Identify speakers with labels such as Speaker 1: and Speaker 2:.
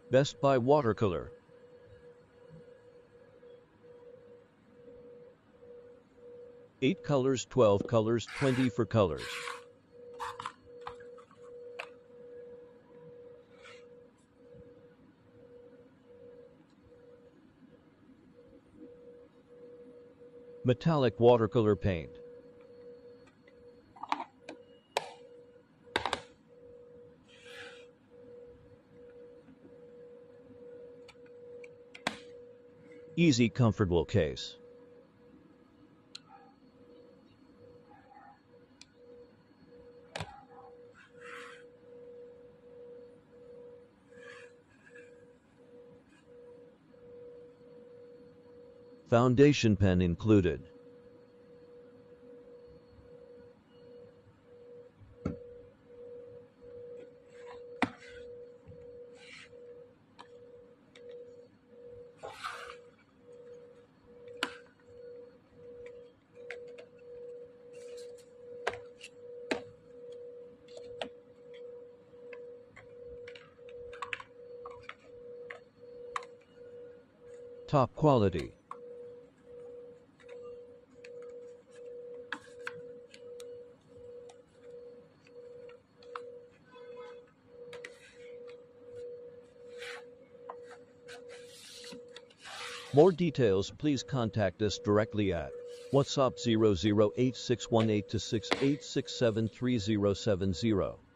Speaker 1: Best Buy Watercolor. Eight colors, 12 colors, 20 for colors. Metallic watercolor paint. Easy, comfortable case. Foundation pen included. Top quality. More details, please contact us directly at WhatsApp 008618686737070.